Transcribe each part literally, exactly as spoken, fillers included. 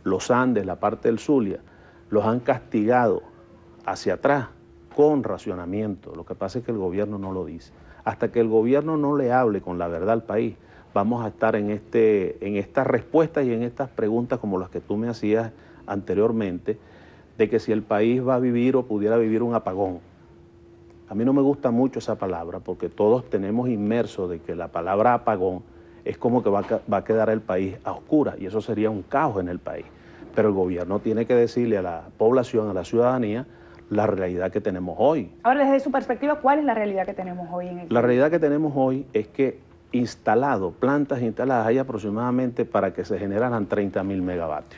los Andes, la parte del Zulia, los han castigado hacia atrás con racionamiento. Lo que pasa es que el gobierno no lo dice. Hasta que el gobierno no le hable con la verdad al país, vamos a estar en, este, en estas respuestas y en estas preguntas como las que tú me hacías anteriormente, de que si el país va a vivir o pudiera vivir un apagón. A mí no me gusta mucho esa palabra porque todos tenemos inmerso de que la palabra apagón es como que va a, va a quedar el país a oscuras y eso sería un caos en el país. Pero el gobierno tiene que decirle a la población, a la ciudadanía, la realidad que tenemos hoy. Ahora, desde su perspectiva, ¿cuál es la realidad que tenemos hoy en el país? La realidad que tenemos hoy es que instalado, plantas instaladas, hay aproximadamente para que se generaran treinta mil megavatios.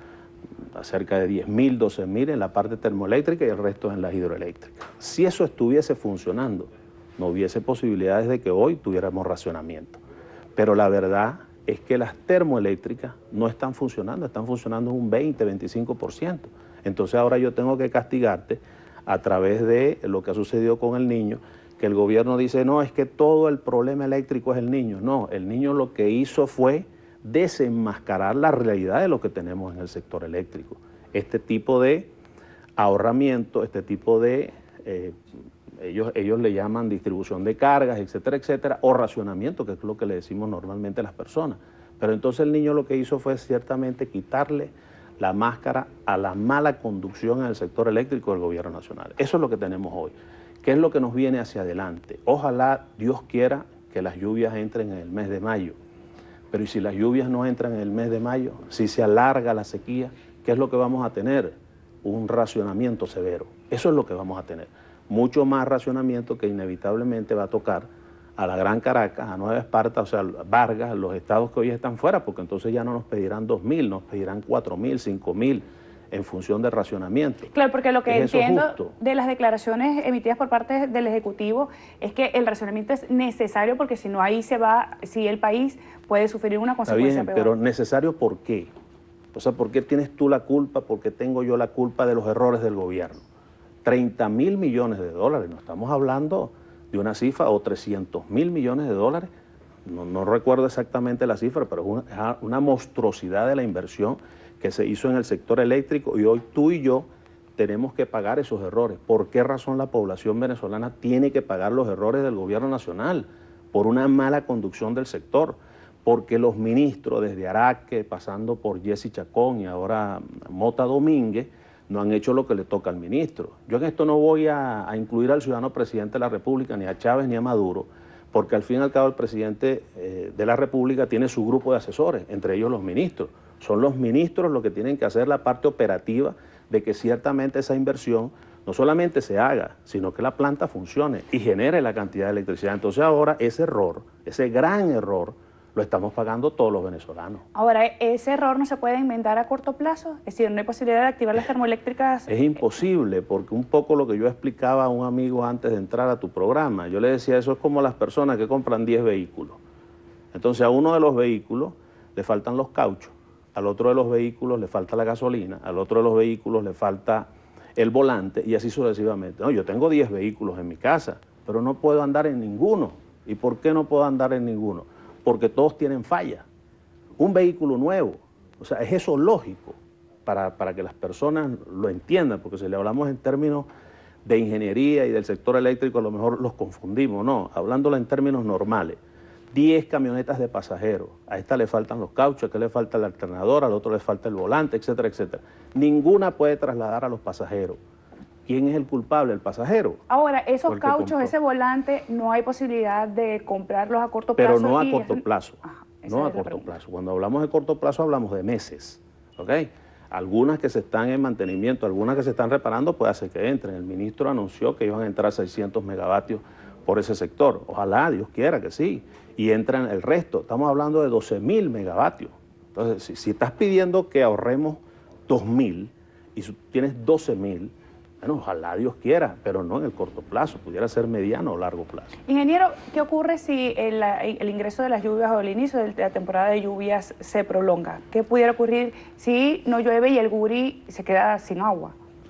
Cerca de diez mil, doce mil en la parte termoeléctrica y el resto en las hidroeléctricas. Si eso estuviese funcionando, no hubiese posibilidades de que hoy tuviéramos racionamiento. Pero la verdad es que las termoeléctricas no están funcionando, están funcionando un veinte, veinticinco por ciento. Entonces ahora yo tengo que castigarte a través de lo que ha sucedido con el niño, que el gobierno dice, no, es que todo el problema eléctrico es el niño. No, el niño lo que hizo fue desenmascarar la realidad de lo que tenemos en el sector eléctrico. Este tipo de ahorramiento, este tipo de, eh, ellos, ellos le llaman distribución de cargas, etcétera, etcétera, o racionamiento, que es lo que le decimos normalmente a las personas. Pero entonces el niño lo que hizo fue ciertamente quitarle la máscara a la mala conducción en el sector eléctrico del gobierno nacional. Eso es lo que tenemos hoy. ¿Qué es lo que nos viene hacia adelante? Ojalá Dios quiera que las lluvias entren en el mes de mayo. Pero ¿y si las lluvias no entran en el mes de mayo? Si se alarga la sequía, ¿qué es lo que vamos a tener? Un racionamiento severo. Eso es lo que vamos a tener. Mucho más racionamiento que inevitablemente va a tocar a la Gran Caracas, a Nueva Esparta, o sea, Vargas, los estados que hoy están fuera, porque entonces ya no nos pedirán dos mil, nos pedirán cuatro mil, cinco mil, en función del racionamiento. Claro, porque lo que ¿Es entiendo de las declaraciones emitidas por parte del Ejecutivo es que el racionamiento es necesario porque si no ahí se va, si el país puede sufrir una consecuencia Está bien, peor. pero necesario ¿por qué? O sea, ¿por qué tienes tú la culpa? ¿Por qué tengo yo la culpa de los errores del gobierno? treinta mil millones de dólares, no estamos hablando de una cifra, o trescientos mil millones de dólares, no, no recuerdo exactamente la cifra, pero es una, una monstruosidad de la inversión que se hizo en el sector eléctrico y hoy tú y yo tenemos que pagar esos errores. ¿Por qué razón la población venezolana tiene que pagar los errores del gobierno nacional? Por una mala conducción del sector, porque los ministros, desde Araque, pasando por Jessy Chacón y ahora Mota Domínguez, no han hecho lo que le toca al ministro. Yo en esto no voy a, a incluir al ciudadano presidente de la República, ni a Chávez ni a Maduro, porque al fin y al cabo el presidente eh, de la República tiene su grupo de asesores, entre ellos los ministros. Son los ministros los que tienen que hacer la parte operativa de que ciertamente esa inversión no solamente se haga, sino que la planta funcione y genere la cantidad de electricidad. Entonces ahora ese error, ese gran error, lo estamos pagando todos los venezolanos. Ahora, ¿ese error no se puede inventar a corto plazo? Es decir, ¿no hay posibilidad de activar las termoeléctricas? Es imposible, porque un poco lo que yo explicaba a un amigo antes de entrar a tu programa, yo le decía, eso es como las personas que compran diez vehículos. Entonces a uno de los vehículos le faltan los cauchos, al otro de los vehículos le falta la gasolina, al otro de los vehículos le falta el volante y así sucesivamente. No, yo tengo diez vehículos en mi casa, pero no puedo andar en ninguno. ¿Y por qué no puedo andar en ninguno? Porque todos tienen falla. Un vehículo nuevo, o sea, es eso lógico para, para que las personas lo entiendan, porque si le hablamos en términos de ingeniería y del sector eléctrico, a lo mejor los confundimos, no, hablándolo en términos normales. diez camionetas de pasajeros, a esta le faltan los cauchos, a esta le falta el alternador, al otro le falta el volante, etcétera, etcétera. Ninguna puede trasladar a los pasajeros. ¿Quién es el culpable? El pasajero. Ahora, esos cauchos, ese volante, no hay posibilidad de comprarlos a corto plazo. Pero no a y... corto plazo. Ajá, no a corto plazo. Cuando hablamos de corto plazo hablamos de meses. ¿Ok? Algunas que se están en mantenimiento, algunas que se están reparando, puede hacer que entren. El ministro anunció que iban a entrar seiscientos megavatios por ese sector. Ojalá, Dios quiera que sí. Y entran el resto. Estamos hablando de doce mil megavatios. Entonces, si, si estás pidiendo que ahorremos dos mil y tienes doce mil, bueno, ojalá Dios quiera, pero no en el corto plazo, pudiera ser mediano o largo plazo. Ingeniero, ¿qué ocurre si el, el ingreso de las lluvias o el inicio de la temporada de lluvias se prolonga? ¿Qué pudiera ocurrir si no llueve y el Guri se queda sin agua?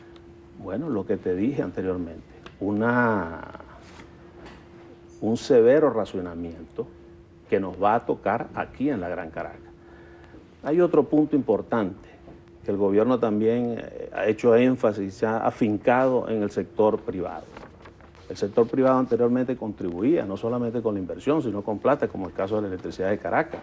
Bueno, lo que te dije anteriormente, una, un severo racionamiento que nos va a tocar aquí en la Gran Caracas. Hay otro punto importante. que el gobierno también eh, ha hecho énfasis, se ha afincado en el sector privado. El sector privado anteriormente contribuía no solamente con la inversión, sino con plata, como el caso de la electricidad de Caracas.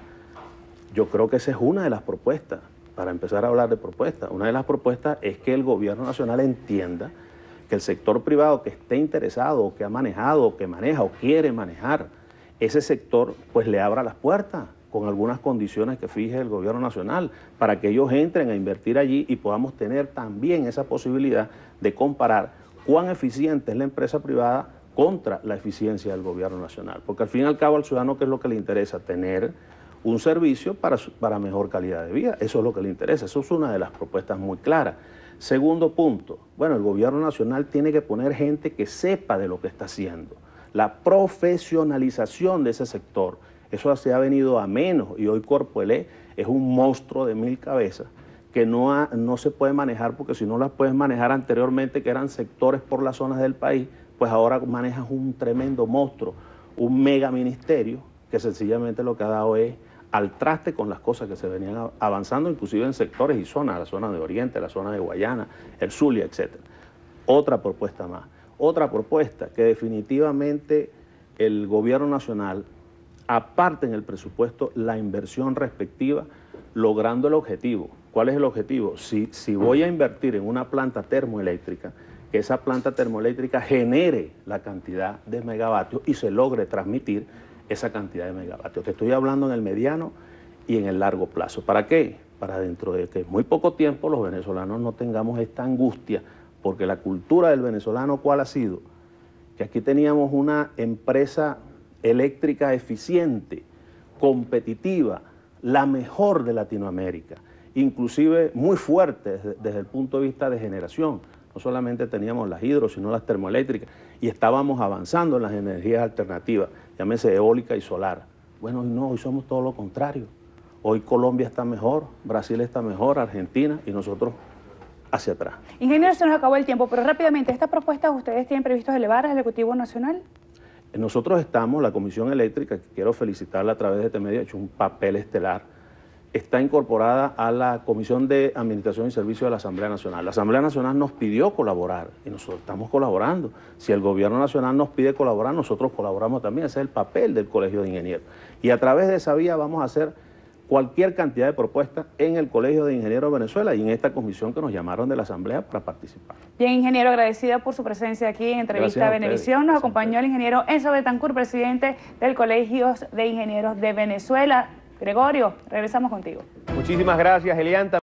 Yo creo que esa es una de las propuestas, para empezar a hablar de propuestas. Una de las propuestas es que el gobierno nacional entienda que el sector privado que esté interesado, o que ha manejado, o que maneja, o quiere manejar, ese sector pues le abra las puertas con algunas condiciones que fije el gobierno nacional, para que ellos entren a invertir allí y podamos tener también esa posibilidad de comparar cuán eficiente es la empresa privada contra la eficiencia del gobierno nacional. Porque al fin y al cabo al ciudadano, ¿qué es lo que le interesa? Tener un servicio para, para mejor calidad de vida. Eso es lo que le interesa. Eso es una de las propuestas muy claras. Segundo punto, bueno, el gobierno nacional tiene que poner gente que sepa de lo que está haciendo. La profesionalización de ese sector, eso se ha venido a menos, y hoy Corpoelec es un monstruo de mil cabezas que no, ha, no se puede manejar, porque si no las puedes manejar anteriormente, que eran sectores por las zonas del país, pues ahora manejas un tremendo monstruo, un mega ministerio, que sencillamente lo que ha dado es al traste con las cosas que se venían avanzando, inclusive en sectores y zonas, la zona de Oriente, la zona de Guayana, el Zulia, etcétera. Otra propuesta más, otra propuesta que definitivamente el gobierno nacional aparte en el presupuesto la inversión respectiva, logrando el objetivo. ¿Cuál es el objetivo? Si, si voy a invertir en una planta termoeléctrica, que esa planta termoeléctrica genere la cantidad de megavatios y se logre transmitir esa cantidad de megavatios. Te estoy hablando en el mediano y en el largo plazo. ¿Para qué? Para dentro de que en muy poco tiempo los venezolanos no tengamos esta angustia, porque la cultura del venezolano, ¿cuál ha sido? Que aquí teníamos una empresa eléctrica eficiente, competitiva, la mejor de Latinoamérica, inclusive muy fuerte desde, desde el punto de vista de generación. No solamente teníamos las hidro, sino las termoeléctricas, y estábamos avanzando en las energías alternativas, llámese eólica y solar. Bueno, hoy no, hoy somos todo lo contrario. Hoy Colombia está mejor, Brasil está mejor, Argentina, y nosotros hacia atrás. Ingeniero, se nos acabó el tiempo, pero rápidamente, ¿estas propuestas ustedes tienen previsto elevar al Ejecutivo Nacional? Nosotros estamos, la Comisión Eléctrica, que quiero felicitarla a través de este medio, ha hecho un papel estelar, está incorporada a la Comisión de Administración y Servicios de la Asamblea Nacional. La Asamblea Nacional nos pidió colaborar y nosotros estamos colaborando. Si el Gobierno Nacional nos pide colaborar, nosotros colaboramos también. Ese es el papel del Colegio de Ingenieros. Y a través de esa vía vamos a hacer cualquier cantidad de propuestas en el Colegio de Ingenieros de Venezuela y en esta comisión que nos llamaron de la Asamblea para participar. Bien, ingeniero, agradecida por su presencia aquí en Entrevista a Venevisión. Nos acompañó el ingeniero Enzo Betancourt, presidente del Colegio de Ingenieros de Venezuela. Gregorio, regresamos contigo. Muchísimas gracias, Elian.